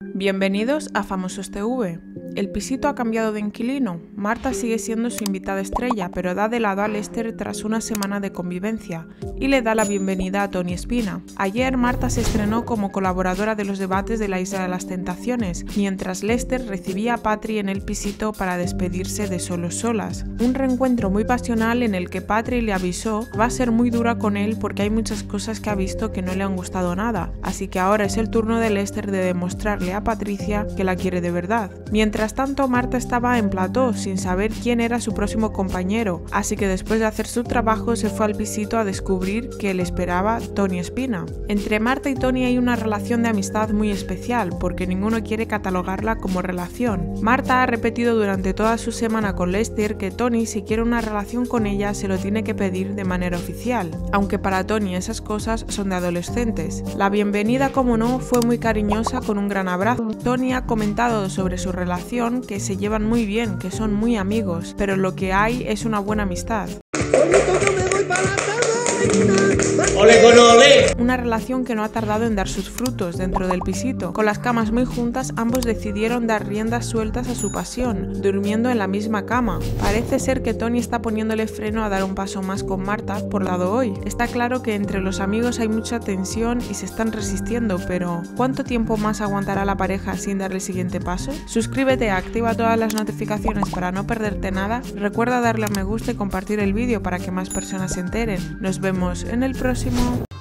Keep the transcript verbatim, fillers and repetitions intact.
Bienvenidos a Famosos T V. El pisito ha cambiado de inquilino. Marta sigue siendo su invitada estrella, pero da de lado a Lester tras una semana de convivencia y le da la bienvenida a Tony Espina. Ayer Marta se estrenó como colaboradora de los debates de la Isla de las Tentaciones, mientras Lester recibía a Patri en el pisito para despedirse de Solos Solas. Un reencuentro muy pasional en el que Patri le avisó que va a ser muy dura con él porque hay muchas cosas que ha visto que no le han gustado nada, así que ahora es el turno de Lester de demostrarle a Patricia que la quiere de verdad. Mientras tanto, Marta estaba en plató sin saber quién era su próximo compañero, así que después de hacer su trabajo se fue al pisito a descubrir que le esperaba Tony Espina. Entre Marta y Tony hay una relación de amistad muy especial, porque ninguno quiere catalogarla como relación. Marta ha repetido durante toda su semana con Lester que Tony, si quiere una relación con ella, se lo tiene que pedir de manera oficial, aunque para Tony esas cosas son de adolescentes. La bienvenida, como no, fue muy cariñosa con un gran abrazo. Tony ha comentado sobre su relación que se llevan muy bien, que son muy amigos, pero lo que hay es una buena amistad. ¡Ole con ole! Una relación que no ha tardado en dar sus frutos dentro del pisito. Con las camas muy juntas, ambos decidieron dar riendas sueltas a su pasión, durmiendo en la misma cama. Parece ser que Tony está poniéndole freno a dar un paso más con Marta por lado hoy. Está claro que entre los amigos hay mucha tensión y se están resistiendo, pero ¿cuánto tiempo más aguantará la pareja sin dar el siguiente paso? Suscríbete, activa todas las notificaciones para no perderte nada. Recuerda darle a me gusta y compartir el vídeo para que más personas se enteren. Nos vemos en el próximo.